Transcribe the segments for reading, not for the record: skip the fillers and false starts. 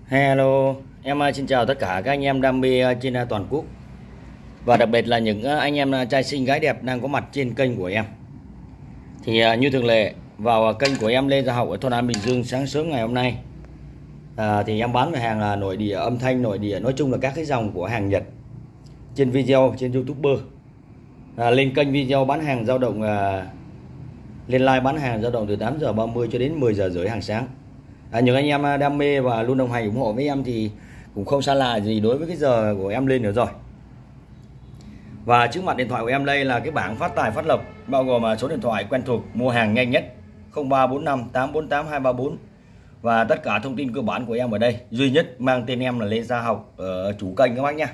Hello, em xin chào tất cả các anh em đam mê trên toàn quốc và đặc biệt là những anh em trai xinh gái đẹp đang có mặt trên kênh của em. Thì như thường lệ vào kênh của em Lê Gia Học ở thôn An Bình Dương sáng sớm ngày hôm nay thì em bán về hàng nội địa, âm thanh nội địa, nói chung là các cái dòng của hàng Nhật trên video trên YouTuber. Lên kênh video bán hàng dao động lên live bán hàng dao động từ 8h30 cho đến 10h30 hàng sáng. Những anh em đam mê và luôn đồng hành ủng hộ với em thì cũng không xa lạ gì đối với cái giờ của em lên nữa rồi. Và trước mặt điện thoại của em đây là cái bảng phát tài phát lộc, bao gồm số điện thoại quen thuộc mua hàng nhanh nhất 0345 848 234 và tất cả thông tin cơ bản của em ở đây duy nhất mang tên em là Lê Gia Học ở chủ kênh các bác nhé.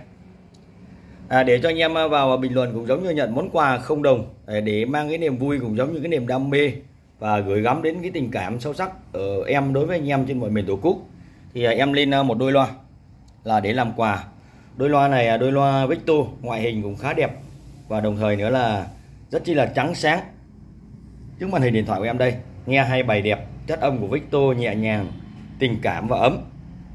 Để cho anh em vào bình luận cũng giống như nhận món quà không đồng để mang cái niềm vui cũng giống như cái niềm đam mê và gửi gắm đến cái tình cảm sâu sắc ở em đối với anh em trên mọi miền tổ quốc. Thì em lên một đôi loa là để làm quà. Đôi loa này đôi loa Victor, ngoại hình cũng khá đẹp và đồng thời nữa là rất chi là trắng sáng. Trước màn hình điện thoại của em đây, nghe hay bài đẹp, chất âm của Victor nhẹ nhàng, tình cảm và ấm.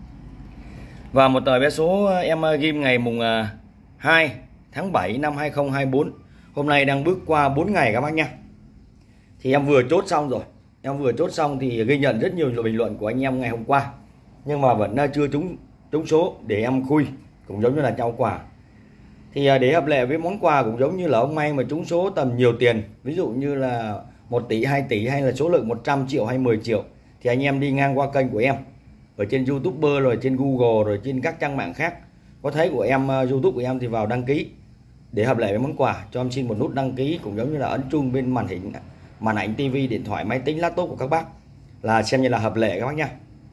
Và một tờ vé số em ghim ngày mùng 2 tháng 7 năm 2024. Hôm nay đang bước qua 4 ngày các bác nhé. Thì em vừa chốt xong rồi. Em vừa chốt xong thì ghi nhận rất nhiều bình luận của anh em ngày hôm qua. Nhưng mà vẫn chưa trúng số để em khui, cũng giống như là trao quà. Thì để hợp lệ với món quà cũng giống như là ông may mà trúng số tầm nhiều tiền, ví dụ như là 1 tỷ, 2 tỷ hay là số lượng 100 triệu hay 10 triệu thì anh em đi ngang qua kênh của em ở trên YouTuber rồi trên Google rồi trên các trang mạng khác có thấy của em YouTube của em thì vào đăng ký để hợp lệ với món quà. Cho em xin một nút đăng ký cũng giống như là ấn chuông bên màn ảnh tivi, điện thoại, máy tính, laptop của các bác là xem như là hợp lệ các bác nhá.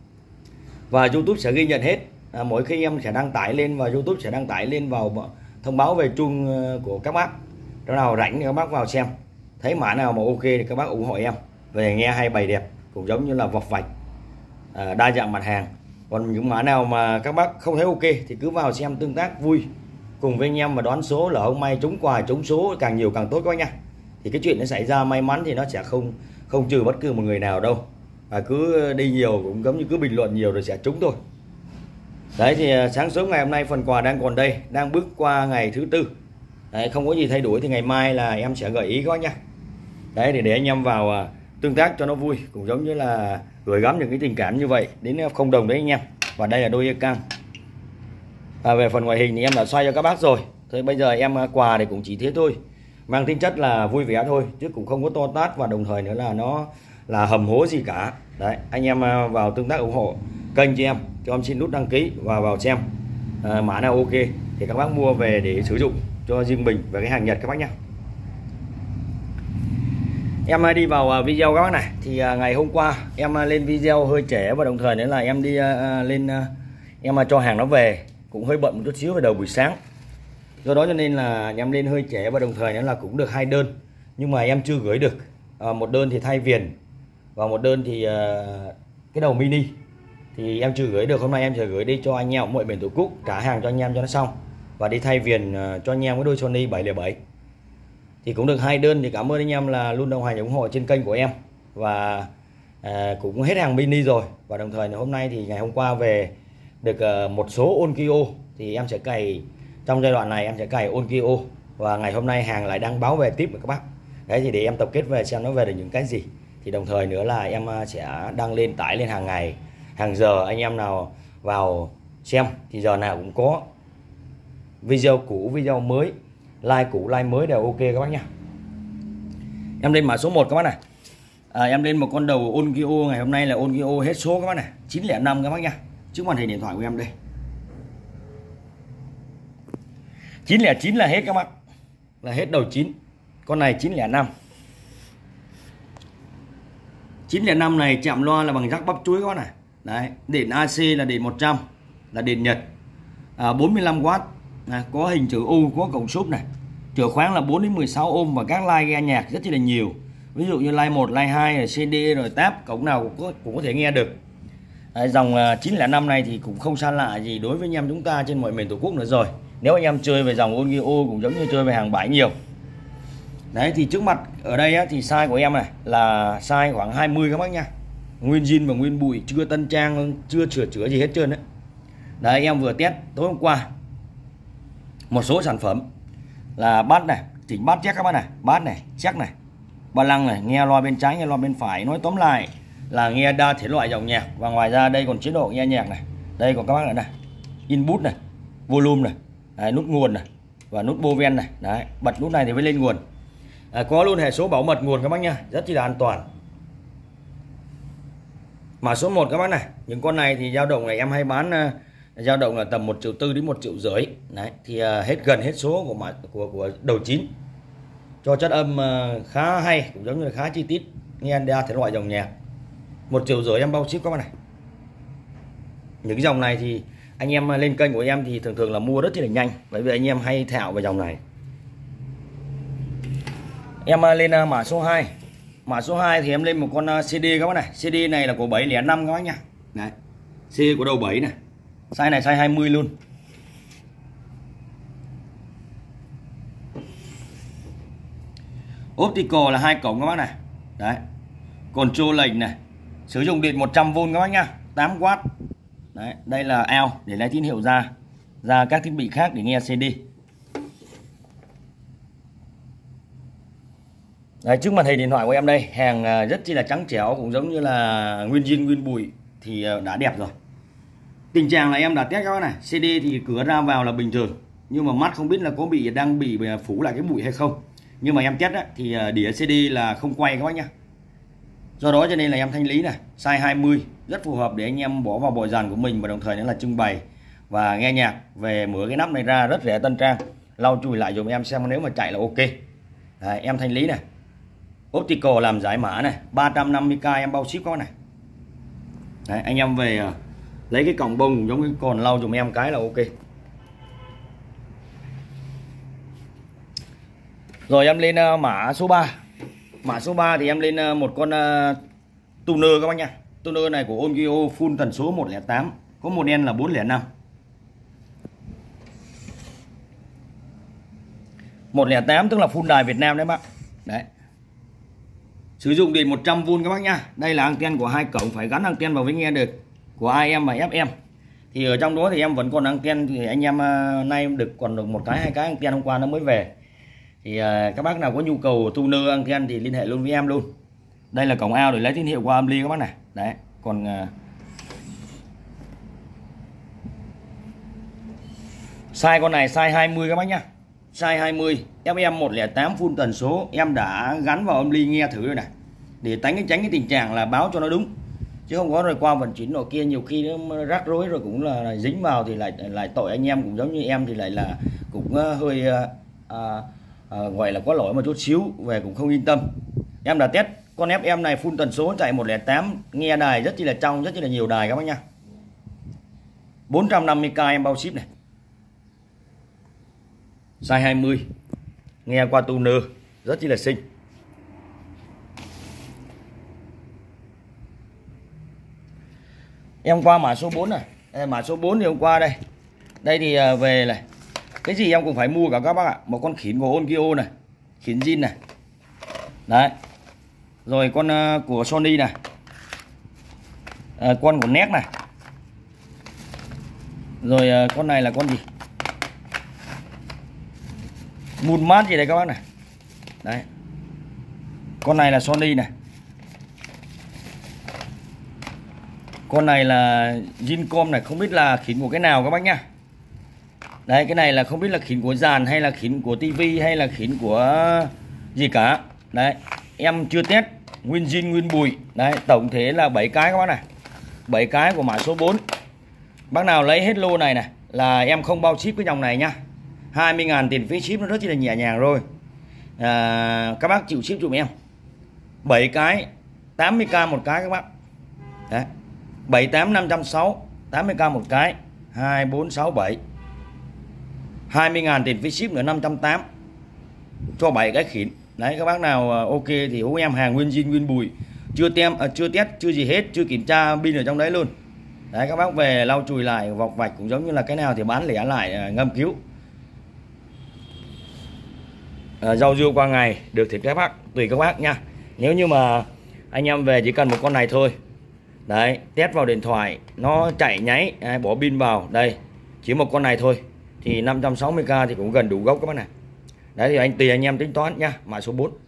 Và YouTube sẽ ghi nhận hết. Mỗi khi em sẽ đăng tải lên và YouTube sẽ đăng tải lên vào thông báo về chuông của các bác. Đó nào rảnh thì các bác vào xem. Thấy mã nào mà ok thì các bác ủng hộ em về nghe hay bày đẹp cũng giống như là vọc vạch đa dạng mặt hàng. Còn những mã nào mà các bác không thấy ok thì cứ vào xem tương tác vui cùng với anh em và đoán số là ông may trúng quà trúng số càng nhiều càng tốt các bác nha. Thì cái chuyện nó xảy ra may mắn thì nó sẽ không trừ bất cứ một người nào đâu. Cứ đi nhiều cũng giống như cứ bình luận nhiều rồi sẽ trúng thôi. Đấy thì sáng sớm ngày hôm nay phần quà đang còn đây, đang bước qua ngày thứ tư. Đấy, không có gì thay đổi thì ngày mai là em sẽ gợi ý các bác nha. Đấy thì để anh em vào tương tác cho nó vui, cũng giống như là gửi gắm những cái tình cảm như vậy đến không đồng đấy anh em. Và đây là đôi earcam. Về phần ngoại hình thì em đã xoay cho các bác rồi. Thế bây giờ em quà thì cũng chỉ thế thôi, mang tính chất là vui vẻ thôi chứ cũng không có to tát và đồng thời nữa là nó là hầm hố gì cả. Đấy, anh em vào tương tác ủng hộ kênh cho em xin nút đăng ký và vào xem mã nào ok thì các bác mua về để sử dụng cho riêng mình và cái hàng Nhật các bác nhé. Em đi vào video các bác này. Thì ngày hôm qua em lên video hơi trễ và đồng thời nữa là em đi lên em cho hàng nó về cũng hơi bận một chút xíu về đầu buổi sáng. Do đó cho nên là em lên hơi trễ và đồng thời nữa là cũng được 2 đơn nhưng mà em chưa gửi được. Một đơn thì thay viền và một đơn thì cái đầu mini thì em chưa gửi được. Hôm nay em sẽ gửi đi cho anh em mọi miền tổ quốc, trả hàng cho anh em cho nó xong và đi thay viền cho anh em cái đôi Sony 707 thì cũng được 2 đơn. Thì cảm ơn anh em là luôn đồng hành ủng hộ trên kênh của em và cũng hết hàng mini rồi. Và đồng thời hôm nay thì ngày hôm qua về được một số Onkyo thì em sẽ cày trong giai đoạn này, em sẽ cày Onkyo và ngày hôm nay hàng lại đang báo về tiếp với các bác. Đấy thì để em tập kết về xem nó về được những cái gì thì đồng thời nữa là em sẽ đăng lên tải lên hàng ngày hàng giờ. Anh em nào vào xem thì giờ nào cũng có video cũ video mới, like cũ like mới đều ok các bác nhá. Em lên mã số 1 các bác này. Em lên một con đầu Onkyo ngày hôm nay là Onkyo hết số các bác này, 905 các bác nhá. Trước màn hình điện thoại của em đây 909 là hết các bác, là hết đầu 9. Con này 905. 905 này chạm loa là bằng rắc bắp chuối các bác này. Đấy, điện AC là điện 100 là điện Nhật, 45W, có hình chữ U, có cổng súp này, chìa khoáng là 4 đến 16 ohm và các line nghe nhạc rất là nhiều. Ví dụ như line 1, line 2 rồi CD rồi tab, cổng nào cũng có thể nghe được. Đấy, dòng 905 này thì cũng không xa lạ gì đối với anh em chúng ta trên mọi miền tổ quốc nữa rồi. Nếu anh em chơi về dòng Onkyo cũng giống như chơi về hàng bãi nhiều. Đấy thì trước mặt ở đây á, thì size của em này là size khoảng 20 các bác nha. Nguyên zin và nguyên bụi, chưa tân trang, chưa sửa chữa gì hết trơn đấy. Đấy, em vừa test tối hôm qua một số sản phẩm là bát này, chỉnh bát check các bác này, bát này, check này, ba lăng này, nghe loa bên trái, nghe loa bên phải. Nói tóm lại là nghe đa thể loại dòng nhạc. Và ngoài ra đây còn chế độ nghe nhạc này, đây còn các bác này, input này, volume này, đấy, nút nguồn này và nút bô ven này. Đấy, bật nút này thì mới lên nguồn. Có luôn hệ số bảo mật nguồn các bác nha, rất chi là an toàn. Mã số 1 các bác này, những con này thì dao động này em hay bán dao động là tầm 1,4 triệu đến 1,5 triệu. Đấy thì gần hết số của đầu 9. Cho chất âm khá hay, cũng giống như là khá chi tiết, nghe đa thể loại dòng nhạc. 1,5 triệu em bao ship các bác này. Những cái dòng này thì anh em lên kênh của em thì thường thường là mua rất là nhanh, bởi vì anh em hay thạo về dòng này. Em lên mã số 2. Mã số 2 thì em lên một con CD các bác này. CD này là của 705 các bác nha. Đấy. CD của đầu 7 này. Size này size 20 luôn. Optical là 2 cổng các bác này. Đấy. Control lệnh này. Sử dụng điện 100V các bác nha, 8W. Đấy, đây là out để lấy tín hiệu ra các thiết bị khác để nghe CD. Đấy, trước màn hình điện thoại của em đây, hàng rất chi là trắng trẻo, cũng giống như là nguyên zin nguyên bụi thì đã đẹp rồi. Tình trạng là em đã test các bác này, CD thì cửa ra vào là bình thường, nhưng mà mắt không biết là có đang bị phủ lại cái bụi hay không. Nhưng mà em test á, thì đĩa CD là không quay các bác nhá. Do đó cho nên là em thanh lý này, size 20 rất phù hợp để anh em bỏ vào bộ dàn của mình, và đồng thời nữa là trưng bày và nghe nhạc. Về mở cái nắp này ra rất rẻ tân trang, lau chùi lại dùm em xem nếu mà chạy là ok. Đấy, em thanh lý này. Optical làm giải mã này, 350k em bao ship các bác này. Đấy, anh em về lấy cái cọng bông giống cái còn lau dùm em cái là ok. Rồi em lên mã số 3. Mã số 3 thì em lên một con tuner các bác nha. Tuner này của Onkyo full tần số 108, có model là 405. 108 tức là full đài Việt Nam đấy bác. Đấy. Sử dụng điện 100V các bác nha. Đây là anten của 2 cổng, phải gắn anten vào với nghe được của AM và FM. Thì ở trong đó thì em vẫn còn anten, thì anh em nay được còn được một cái 2 cái anten, hôm qua nó mới về. Thì các bác nào có nhu cầu tuner anten thì liên hệ luôn với em luôn. Đây là cổng out để lấy tín hiệu qua âm ly các bác này. Đấy, còn size con này size 20 các bác nhá. Size 20, FM 108 full tần số, em đã gắn vào âm ly nghe thử rồi này. Để tránh cái tình trạng là báo cho nó đúng. Chứ không có rồi qua vận chuyển nọ kia nhiều khi nó rắc rối rồi cũng là dính vào thì lại tội anh em, cũng giống như em thì lại là cũng hơi gọi là có lỗi một chút xíu, về cũng không yên tâm. Em đã test con FM này full tần số chạy 108, nghe đài rất chi là trong, rất chi là nhiều đài các bác nha. 450k em bao ship này. Size 20, nghe qua tuner rất chi là xinh. Em qua mã số 4 này. Mã số 4 thì hôm qua đây. Đây thì về này, cái gì em cũng phải mua cả các bác ạ. Một con khỉn của Onkyo này, khỉn zin này. Đấy. Rồi con của Sony này. Con của NEC này. Rồi con này là con gì? Moonmat gì đây các bác này. Đấy. Con này là Sony này. Con này là Zincom này, không biết là khỉn của cái nào các bác nhá. Đấy, cái này là không biết là khỉn của dàn hay là khỉn của tivi hay là khỉn của gì cả. Đấy, em chưa test, nguyên zin nguyên bùi. Đấy, tổng thể là 7 cái các bác này. 7 cái của mã số 4. Bác nào lấy hết lô này này là em không bao ship cái dòng này nhá. 20.000 tiền phí ship, nó rất là nhẹ nhàng rồi. Các bác chịu ship dùm em. 7 cái 80k một cái các bác. Đấy. 78 560, 80k một cái, 2467. 20.000 tiền phí ship nữa 580 cho 7 cái khỉn. Đấy, các bác nào ok thì hú em hàng nguyên zin nguyên bùi, chưa test, chưa gì hết, chưa kiểm tra pin ở trong đấy luôn. Đấy, các bác về lau chùi lại vọc vạch, cũng giống như là cái nào thì bán lẻ lại ngâm cứu. Rau dưa qua ngày được thì các bác tùy các bác nha. Nếu như mà anh em về chỉ cần một con này thôi Đấy, test vào điện thoại nó chạy nháy. Đấy, bỏ pin vào đây, chỉ một con này thôi thì 560k thì cũng gần đủ gốc các bác này. Đấy thì anh tùy anh em tính toán nha. Mã số 4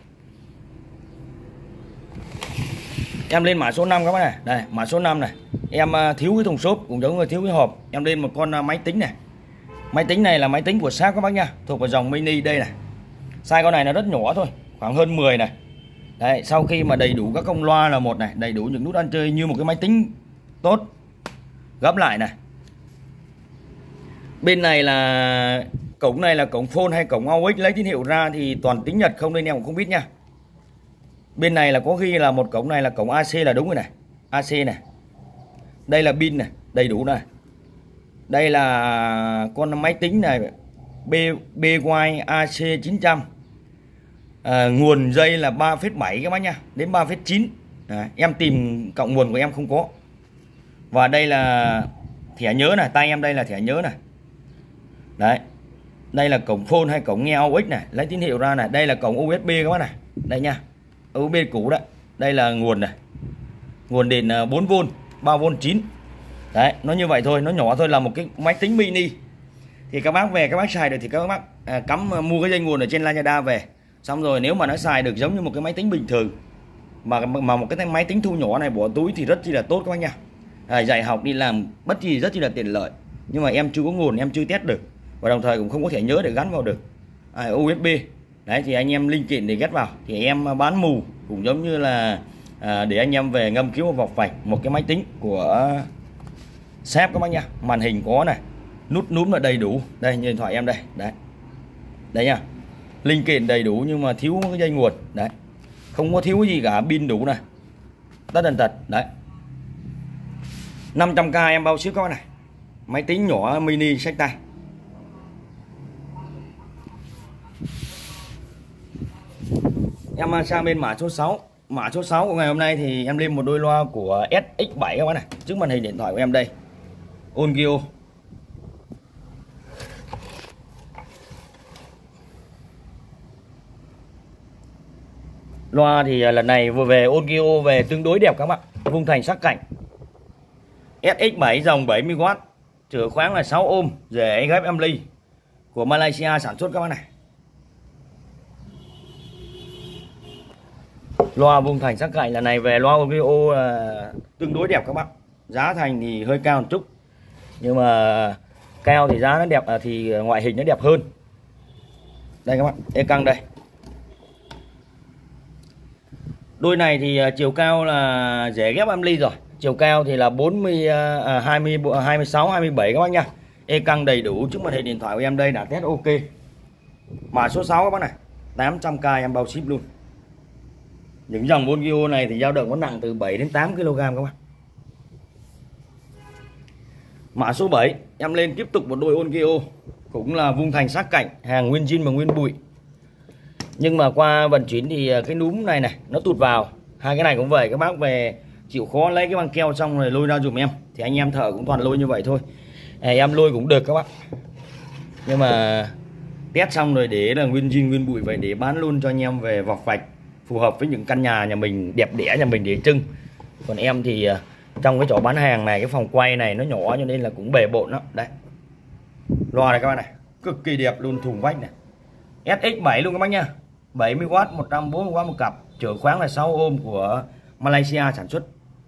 em lên mã số 5 các bác này. Đây mã số 5 này, em thiếu cái thùng xốp cũng giống như thiếu cái hộp, em lên một con máy tính này. Máy tính này là máy tính của Sharp các bác nha, thuộc vào dòng mini đây này. Size con này nó rất nhỏ thôi, khoảng hơn 10 này. Đấy, sau khi mà đầy đủ các công loa là một này, đầy đủ những nút ăn chơi như một cái máy tính tốt. Gấp lại này. Bên này là cổng này là cổng phone hay cổng AUX, lấy tín hiệu ra thì toàn tiếng Nhật không nên em cũng không biết nha. Bên này là có ghi là một cổng này là cổng AC là đúng rồi này. AC này. Đây là pin này, đầy đủ này. Đây là con máy tính này BY AC 900. Nguồn dây là 3,7 các bác nha, đến 3,9. Em tìm cộng nguồn của em không có. Và đây là thẻ nhớ này, tay em đây là thẻ nhớ này. Đấy. Đây là cổng phone hay cổng nghe AUX này, lấy tín hiệu ra này. Đây là cổng USB các bác này. Đây nha. USB cũ đấy. Đây là nguồn này. Nguồn điện 4V, 3V 9. Đấy, nó như vậy thôi, nó nhỏ thôi, là một cái máy tính mini. Thì các bác về các bác xài được thì các bác cắm mua cái dây nguồn ở trên Lazada về. Xong rồi nếu mà nó xài được giống như một cái máy tính bình thường mà một cái máy tính thu nhỏ này bỏ túi thì rất chi là tốt các bác nha. Dạy học đi làm bất kỳ rất chi là tiện lợi. Nhưng mà em chưa có nguồn, em chưa test được. Và đồng thời cũng không có thể nhớ để gắn vào được USB. Đấy thì anh em linh kiện để ghép vào. Thì em bán mù cũng giống như là để anh em về ngâm cứu một vọc vạch một cái máy tính của Sharp các bác nha. Màn hình có này, nút núm là đầy đủ. Đây như điện thoại em đây. Đấy. Đấy nha. Linh kiện đầy đủ nhưng mà thiếu cái dây nguồn. Đấy. Không có thiếu cái gì cả, pin đủ này. Tất tần tật. Đấy. 500k em bao ship các bác này. Máy tính nhỏ mini xách tay. Em sang bên mã số 6. Mã số 6 của ngày hôm nay thì em lên một đôi loa của SX7 các bác này. Trước màn hình điện thoại của em đây. Onkyo. Loa thì lần này vừa về Onkyo về tương đối đẹp các bạn. Vùng thành sắc cạnh. SX7 dòng 70W, chở khoáng là 6 ohm, rễ ghép âm ly của Malaysia sản xuất các bác này. Loa vùng thành sắc cạnh lần này về loa Onkyo tương đối đẹp các bác. Giá thành thì hơi cao một chút. Nhưng mà cao thì giá nó đẹp thì ngoại hình nó đẹp hơn. Đây các bạn, e căng đây. Đôi này thì chiều cao là rễ ghép âm ly rồi. Chiều cao thì là 26 27 các bác nha. E căng đầy đủ, trước màn hình điện thoại của em đây đã test ok. Mã số 6 các bác này, 800k em bao ship luôn. Những dòng Onkyo này thì dao động có nặng từ 7 đến 8 kg các bác. Mã số 7 em lên tiếp tục một đôi Onkyo, cũng là vung thành sắc cạnh, hàng nguyên zin và nguyên bụi. Nhưng mà qua vận chuyển thì cái núm này này nó tụt vào. Hai cái này cũng vậy, các bác về chịu khó lấy cái băng keo xong rồi lôi ra dùm em. Thì anh em thợ cũng toàn lôi như vậy thôi. Em lôi cũng được các bác. Nhưng mà test xong rồi để là nguyên zin nguyên bụi vậy, để bán luôn cho anh em về vọc vạch, phù hợp với những căn nhà mình đẹp đẽ, nhà mình để trưng. Còn em thì trong cái chỗ bán hàng này, cái phòng quay này nó nhỏ cho nên là cũng bề bộn lắm. Đấy. Loa này các bác này, cực kỳ đẹp luôn, thùng vách này. SX7 luôn các bác nha. 70W, 140W một cặp, chở khoáng là 6 ohm của Malaysia sản xuất.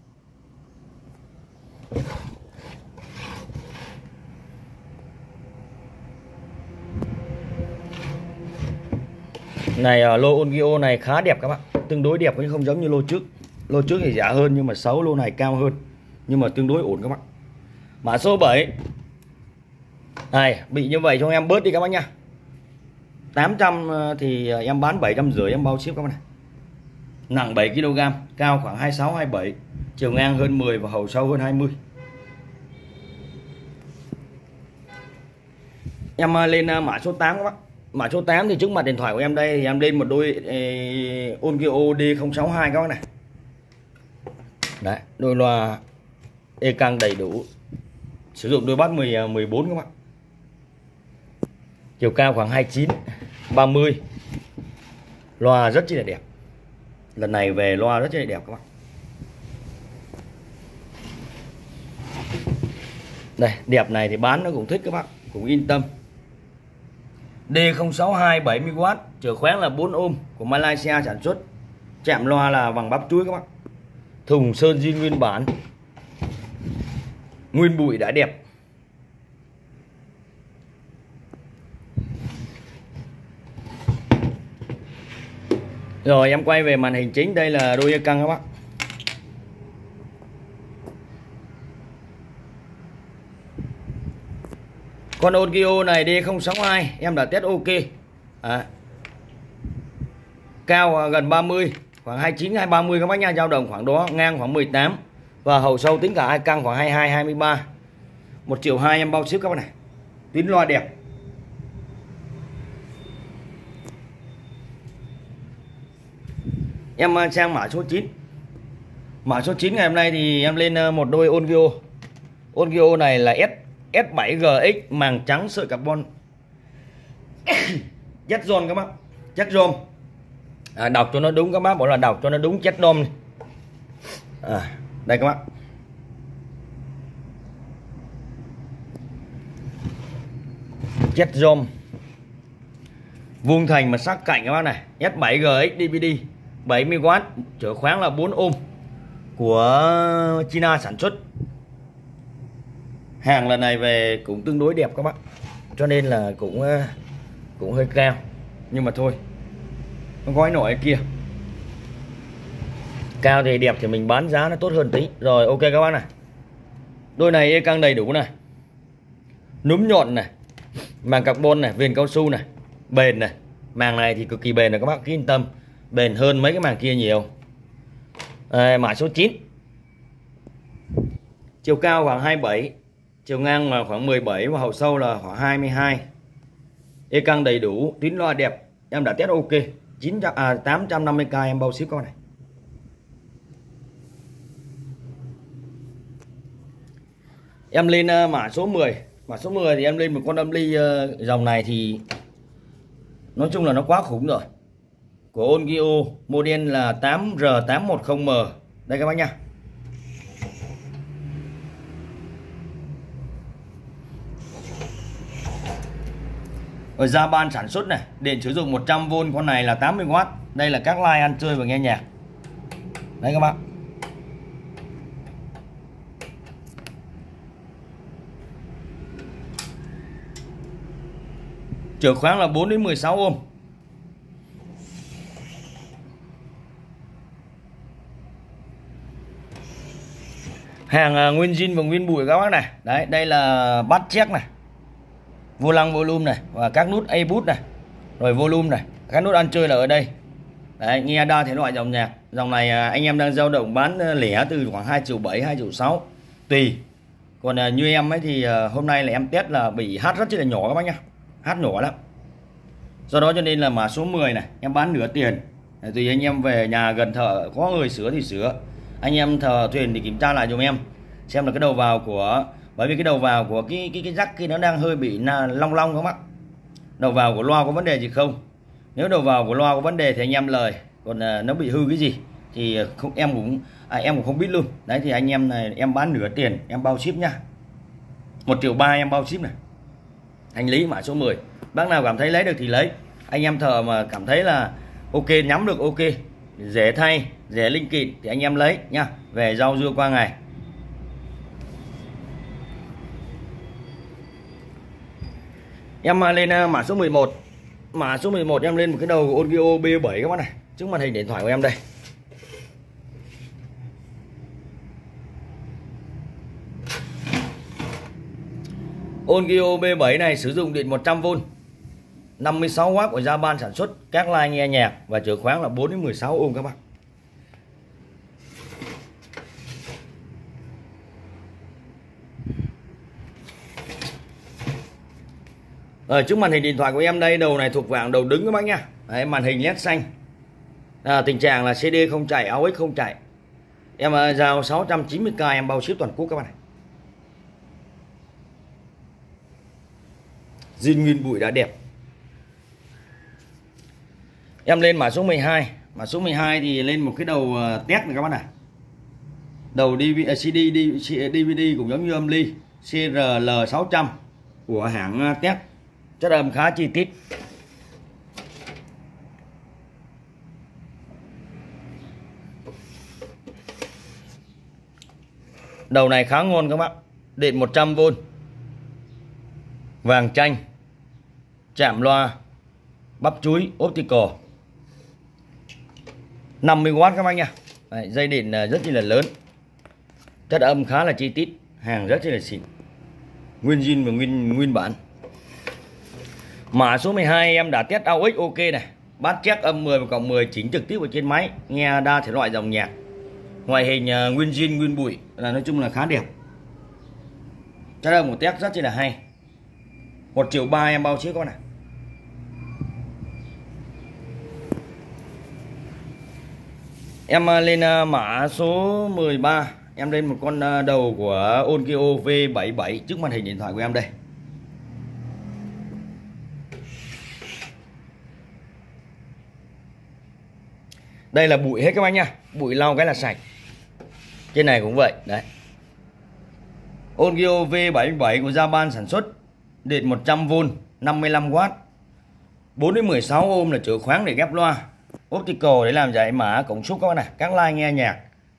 Này lô Onkyo này khá đẹp các bạn, tương đối đẹp nhưng không giống như lô trước. Lô trước thì giả hơn nhưng mà xấu, lô này cao hơn nhưng mà tương đối ổn các bạn. Mã số 7 này, bị như vậy cho em bớt đi các bác nha. 800 thì em bán 750 em bao ship các bác này. Nặng 7 kg, cao khoảng 26 27, chiều ngang hơn 10 và hầu sâu hơn 20. Em lên mã số 8 các bác. Mã số 8 thì trước mặt điện thoại của em đây thì em lên một đôi Onkyo D062 các bác này. Đấy, đôi loa e căng đầy đủ. Sử dụng đôi bass 14 các bác. Chiều cao khoảng 29 30. Loa rất chi là đẹp. Lần này về loa rất chi là đẹp các bác. Đây, đẹp này thì bán nó cũng thích các bác, cũng yên tâm. D062 70W, chở khoáng là 4 ohm của Malaysia sản xuất. Chạm loa là bằng bắp chuối các bác. Thùng sơn zin nguyên bản. Nguyên bụi đã đẹp. Rồi em quay về màn hình chính, đây là đôi căng các bác. Con Onkyo này D062 em đã test ok. Cao gần 30, khoảng 29 hay 30 các bác nha, dao động khoảng đó, ngang khoảng 18 và hậu sâu tính cả hai căng khoảng 22 23. 1,2 triệu em bao ship các bác này. Tuyến loa đẹp. Em sang mã số 9. Mã số 9 ngày hôm nay thì em lên một đôi Onkyo. Onkyo này là S7GX màng trắng sợi carbon. Chất giòn các bác, chất giòn. Đọc cho nó đúng các bác, bảo là đọc cho nó đúng, chất đom. Đây các bác. Chất giòn. Vuông thành mà sắc cạnh các bác này, S7GX DVD 70W, chở khoáng là 4 ohm của China sản xuất. Hàng lần này về cũng tương đối đẹp các bác, cho nên là cũng hơi cao, nhưng mà thôi, nó gói nổi kia. Cao thì đẹp thì mình bán giá nó tốt hơn tí. Rồi ok các bác này. Đôi này căng đầy đủ này. Núm nhọn này, màng carbon này, viền cao su này, bền này. Màng này thì cực kỳ bền này các bác, yên tâm. Bền hơn mấy cái màng kia nhiều. Mã số 9. Chiều cao khoảng 27, chiều ngang là khoảng 17 và hậu sâu là khoảng 22. Căng đầy đủ, tuyến loa đẹp, em đã test ok. 850k em bao ship con này. Em lên mã số 10. Mã số 10 thì em lên một con âm ly dòng này thì nói chung là nó quá khủng rồi. Của Onkyo, model là 8R810M. Đây các bác nha. Ở ra ban sản xuất này, điện sử dụng 100V, con này là 80W. Đây là các line ăn chơi và nghe nhạc. Đấy các bác. Chở khoáng là 4 đến 16 ohm. Hàng nguyên zin và nguyên bụi các bác này. Đấy, đây là bát check này, vô lăng volume này và các nút A boost này, rồi volume này, các nút ăn chơi là ở đây. Đấy, nghe đa thể loại dòng nhạc. Dòng này anh em đang dao động bán lẻ từ khoảng 2,7 triệu, 2,6 triệu tùy. Còn như em ấy thì hôm nay là em test là bị hát rất là nhỏ các bác nhá, hát nhỏ lắm. Do đó cho nên là mã số 10 này em bán nửa tiền. Tùy anh em về nhà gần thợ có người sửa thì sửa, anh em thợ thuyền thì kiểm tra lại giùm em xem là cái đầu vào của, bởi vì cái đầu vào của cái rắc kia nó đang hơi bị long long các bác. Đầu vào của loa có vấn đề gì không? Nếu đầu vào của loa có vấn đề thì anh em lời, còn nó bị hư cái gì thì không, em cũng không biết luôn. Đấy thì anh em này em bán nửa tiền em bao ship nha. 1,3 triệu em bao ship này. Hành lý mã số 10. Bác nào cảm thấy lấy được thì lấy. Anh em thợ mà cảm thấy là ok, nhắm được ok, dễ thay, dễ linh kiện thì anh em lấy nha, về rau dưa qua ngày. Em lên mã số 11. Mã số 11 em lên một cái đầu của Onkyo B7 các bác này, trước màn hình điện thoại của em đây. Onkyo B7 này sử dụng điện 100V, 56W của Japan sản xuất, các line nghe nhạc và chở khoáng là 4 đến 16 ohm các bác. Ở trước màn hình điện thoại của em đây, đầu này thuộc dạng đầu đứng các bác nha. Đấy, màn hình LED xanh. Tình trạng là CD không chạy, AUX không chạy. Em giao 690k em bao ship toàn quốc các bạn này. Zin nguyên bụi đã đẹp. Em lên mã số 12. Mã số 12 thì lên một cái đầu test này các bạn này. Đầu DVD cũng giống như âm ly, CRL600 của hãng Tech, chất âm khá chi tiết. Đầu này khá ngon các bác, điện 100V, vàng chanh, chạm loa, bắp chuối optical, 50W các bác nha. Đấy, dây điện rất là lớn, chất âm khá là chi tiết, hàng rất là xịn, nguyên zin và nguyên bản. Mã số 12 em đã test AUX ok này, bát check âm 10/10 chỉnh trực tiếp ở trên máy, nghe đa thể loại dòng nhạc, ngoại hình nguyên zin nguyên bụi, là nói chung là khá đẹp. Chất âm một test rất là hay. 1,3 triệu em bao chiếc con này. Em lên mã số 13, em lên một con đầu của Onkyo V77 trước màn hình điện thoại của em đây. Đây là bụi hết các bác nha, bụi lau cái là sạch. Trên này cũng vậy đấy. Onkyo V77 của Japan sản xuất, điện 100V, 55W, 4 đến 16 ohm là chữa khoáng để ghép loa, optical để làm giải mã cổng súp các bác này, các like nghe nhạc.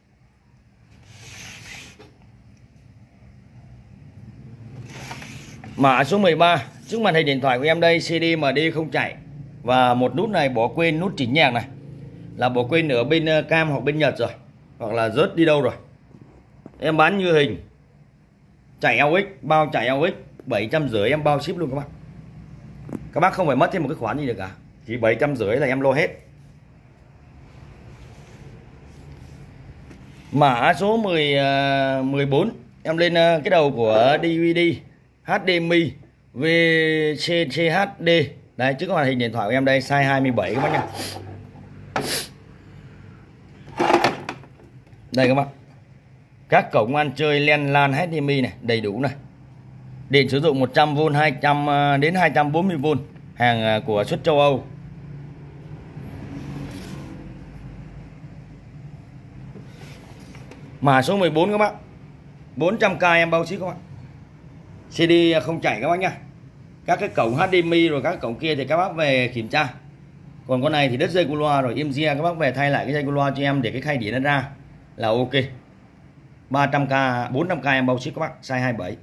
Mã số 13, trước màn hình điện thoại của em đây, CD MD không chạy, và một nút này bỏ quên, nút chỉnh nhạc này là bỏ quên ở bên Cam hoặc bên Nhật rồi, hoặc là rớt đi đâu rồi. Em bán như hình, chạy AUX, bao chạy AUX 750 em bao ship luôn các bác. Các bác không phải mất thêm một cái khoản gì được cả, chỉ 750 là em lo hết. Mã số 14 em lên cái đầu của DVD HDMI VCCHD đấy, trước màn hình điện thoại của em đây, size 27 các bác nha. Đây các bác, các cổng ăn chơi len LAN HDMI này đầy đủ này, điện sử dụng 100V 200 đến 240V, hàng của xuất châu Âu. Mã số 14 các bác, 400k em bao ship các bác. CD không chảy các bác nha. Các cái cổng HDMI rồi các cổng kia thì các bác về kiểm tra. Còn con này thì đứt dây cu loa rồi, im ria, các bác về thay lại cái dây cu loa cho em để cái khay đĩa nó ra là ok. 300k 400k em bao ship các bác, size 27.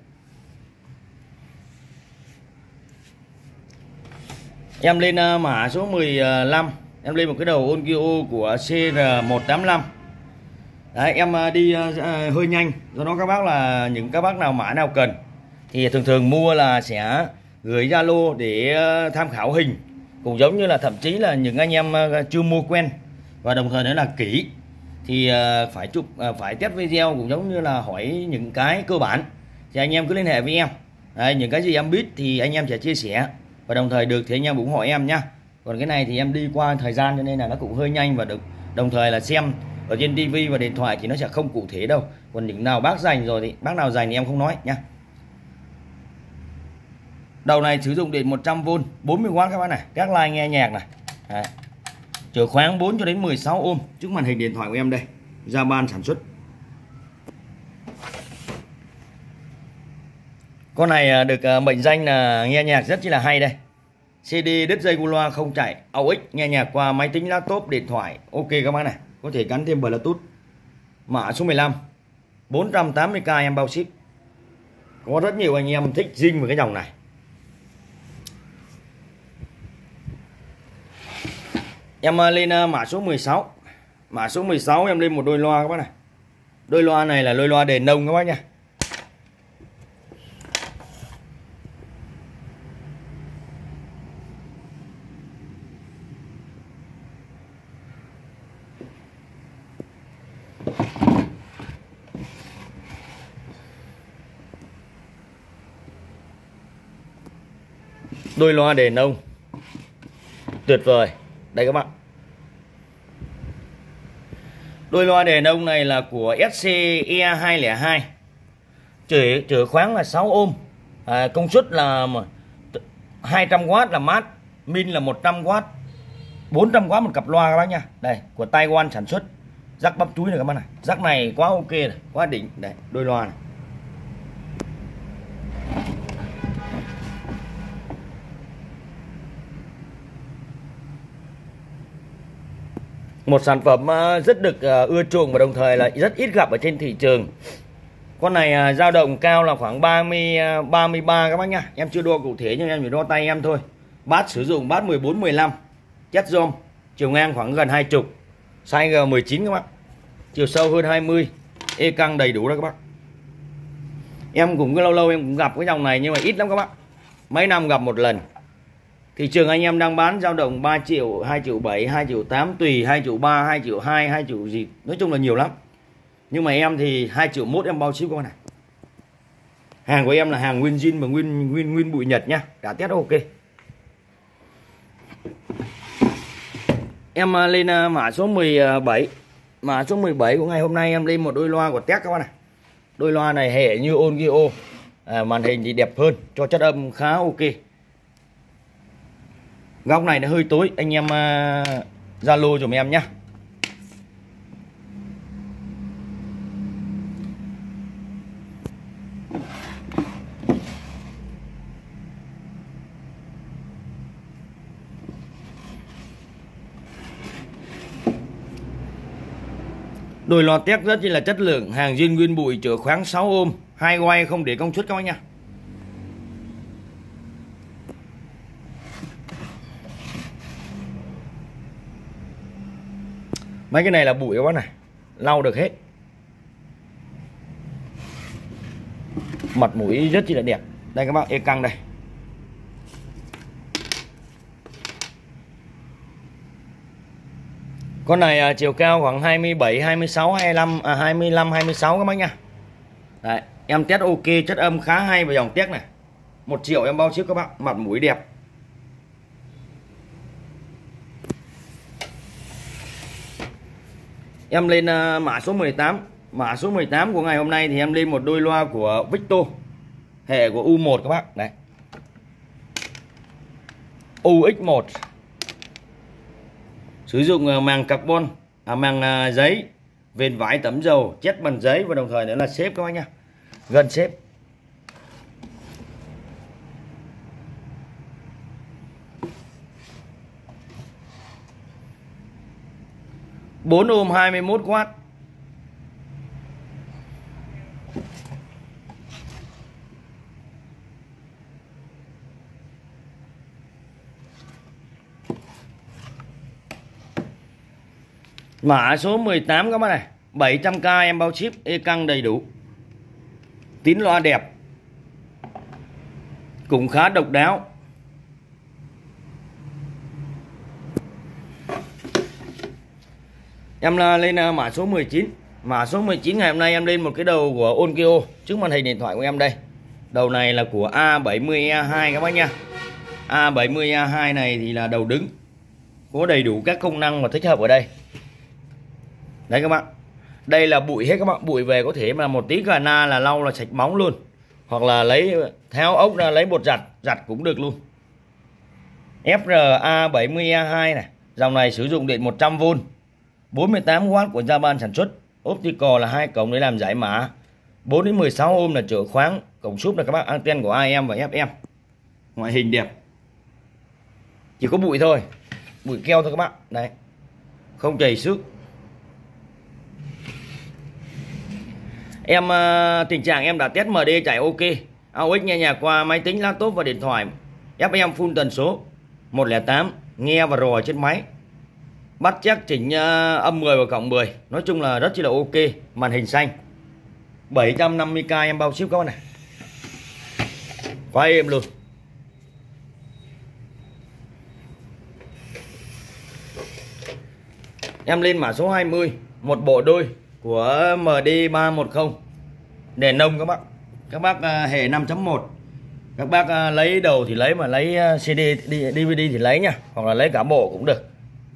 Em lên mã số 15, em lên một cái đầu Onkyo của CR185. Đấy, em đi hơi nhanh, do đó các bác là những các bác nào mã nào cần thì thường mua là sẽ gửi Zalo để tham khảo hình, cũng giống như là thậm chí là những anh em chưa mua quen và đồng thời nữa là kỹ thì phải chụp, phải test video, cũng giống như là hỏi những cái cơ bản thì anh em cứ liên hệ với em. Đấy, những cái gì em biết thì anh em sẽ chia sẻ, và đồng thời được thì anh em cũng hỏi em nhá. Còn cái này thì em đi qua thời gian cho nên là nó cũng hơi nhanh, và được đồng thời là xem ở trên tivi và điện thoại thì nó sẽ không cụ thể đâu. Còn những nào bác dành rồi thì bác nào dành thì em không nói nhá. Đầu này sử dụng điện 100V 40W các bác này, các like nghe nhạc này. Đấy, chở khoáng 4 cho đến 16 ohm, trước màn hình điện thoại của em đây, Japan sản xuất. Con này được mệnh danh là nghe nhạc rất là hay đây. CD đứt dây cu loa không chạy, AUX nghe nhạc qua máy tính, laptop, điện thoại ok các bác này, có thể gắn thêm Bluetooth. Mã số 15, 480k em bao ship. Có rất nhiều anh em thích zing với cái dòng này. Em lên mã số 16. Mã số 16 em lên một đôi loa các bác này. Đôi loa này là đôi loa đèn nông các bác nha. Đôi loa đèn nông tuyệt vời. Đây các bạn, đôi loa đèn nông này là của SCE202, chở khoáng là 6 ohm, công suất là 200W là mát, min là 100W, 400W một cặp loa các bác nha. Đây, của Taiwan sản xuất, rắc bắp chuối này các bác này, rắc này quá ok này, quá đỉnh. Đây, đôi loa này. Một sản phẩm rất được ưa chuộng và đồng thời là rất ít gặp ở trên thị trường. Con này dao động cao là khoảng 33 các bác nhá. Em chưa đo cụ thể nhưng em chỉ đo tay em thôi. Bát sử dụng bát 14 15. Chất giom, chiều ngang khoảng gần 20, size G19 các bác. Chiều sâu hơn 20, ê căng đầy đủ đó các bác. Em cũng lâu lâu em cũng gặp cái dòng này nhưng mà ít lắm các bác. Mấy năm gặp một lần. Thị trường anh em đang bán dao động 3 triệu, 2 triệu 7, 2 triệu 8 tùy, 2 triệu 3, 2 triệu 2, 2 triệu gì. Nói chung là nhiều lắm. Nhưng mà em thì 2 triệu 1 em bao ship con này. Hàng của em là hàng nguyên zin và nguyên bụi Nhật nhá, đã test ok. Em lên mã số 17. Mã số 17 của ngày hôm nay em lên một đôi loa của Tech các bạn này. Đôi loa này hệ như Onkyo, màn hình thì đẹp hơn, cho chất âm khá ok. Góc này nó hơi tối, anh em Zalo giùm em nhé. Đôi loa Tech rất là chất lượng, hàng zin nguyên bụi, chở khoáng 6 ohm, 2 quay không để công suất các bác nha. Mấy cái này là bụi các bác này, lau được hết. Mặt mũi rất là đẹp. Đây các bác, e căng đây. Con này chiều cao khoảng 27, 26, 25, 25, 26 các bác nha. Đấy, em test ok, chất âm khá hay và dòng Tech này. 1 triệu em bao ship các bác, mặt mũi đẹp. Em lên mã số 18. Mã số 18 của ngày hôm nay thì em lên một đôi loa của Victor, hệ của U1 các bác. Đấy. UX1. Sử dụng màng carbon, màng giấy, viền vải tấm dầu, chết bằng giấy và đồng thời nữa là xếp các bác nhá. Gần xếp. Bốn ohm 21W. Mã số 18 các bác này, 700k em bao ship, e căng đầy đủ. Tín loa đẹp. Cũng khá độc đáo. Em lên mã số 19. Mã số 19 ngày hôm nay em lên một cái đầu của Onkyo trước màn hình điện thoại của em đây. Đầu này là của A70E2 các bác nha. A70E2 này thì là đầu đứng, có đầy đủ các công năng mà thích hợp ở đây. Đấy các bạn. Đây là bụi hết các bạn, bụi về có thể mà một tí gà na là lau là sạch bóng luôn. Hoặc là lấy tháo ốc ra lấy bột giặt cũng được luôn. FRA70E2 này, dòng này sử dụng điện 100V, 48W của Japan sản xuất. Optical là 2 cổng để làm giải mã, 4 đến 16 ohm là chở khoáng, cổng súp là các bác, anten của AM và FM. Ngoại hình đẹp. Chỉ có bụi thôi, bụi keo thôi các bạn. Đấy. Không chảy xước. Em tình trạng em đã test MD chạy ok. AUX nghe nhạc qua máy tính, laptop và điện thoại. FM full tần số 108, nghe và rò trên máy. Bắt chắc chỉnh âm 10 và cộng 10. Nói chung là rất là ok. Màn hình xanh. 750k em bao ship các bạn này. Quá êm luôn. Em lên mã số 20, một bộ đôi của MD310. Đèn nông các bác. Các bác hệ 5.1. Các bác lấy đầu thì lấy, mà lấy CD DVD thì lấy nha, hoặc là lấy cả bộ cũng được.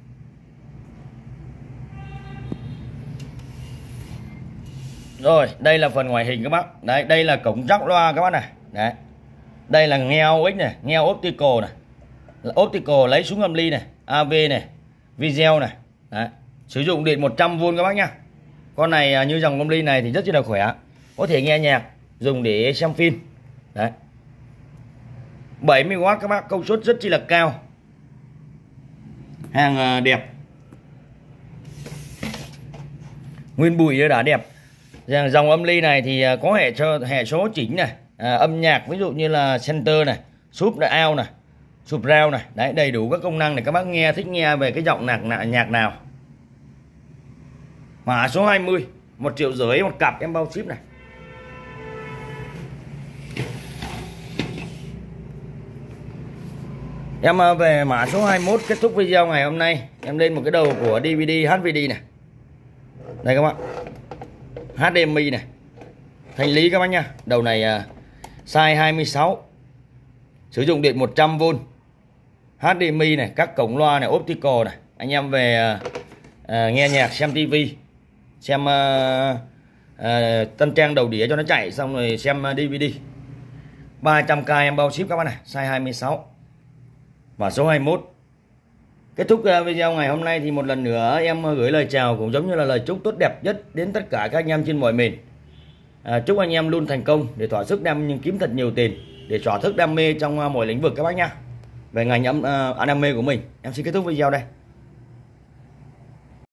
Rồi, đây là phần ngoại hình các bác. Đấy, đây là cổng jack loa các bác này. Đấy. Đây là nghe AUX này, nghe optical này. Optical lấy xuống âm ly này, AV này, video này. Đấy. Sử dụng điện 100V các bác nhá. Con này như dòng âm ly này thì rất là khỏe. Có thể nghe nhạc, dùng để xem phim. Đấy. 70W các bác, công suất rất chi là cao. Hàng đẹp. Nguyên bụi đã đẹp. Dòng âm ly này thì có hệ số chỉnh này, âm nhạc ví dụ như là center này, sub out này, surround này, đấy đầy đủ các công năng để các bác thích nghe về cái giọng nhạc nào. Mã số 20, 1,5 triệu một cặp, em bao ship này. Em về mã số 21 kết thúc video ngày hôm nay. Em lên một cái đầu của DVD HVD này. Đây các bạn, HDMI này, thanh lý các bác nha. Đầu này size 26, sử dụng điện 100V, HDMI này, các cổng loa này, optical này. Anh em về nghe nhạc, xem tivi, xem tân trang đầu đĩa cho nó chạy, xong rồi xem DVD. 300k em bao ship các bác này, size 26 và số 21. Kết thúc video ngày hôm nay thì một lần nữa em gửi lời chào cũng giống như là lời chúc tốt đẹp nhất đến tất cả các anh em trên mọi miền. Chúc anh em luôn thành công để thỏa sức kiếm thật nhiều tiền, để thỏa thức đam mê trong mọi lĩnh vực các bác nhá. Về ngành đam mê của mình, em xin kết thúc video đây.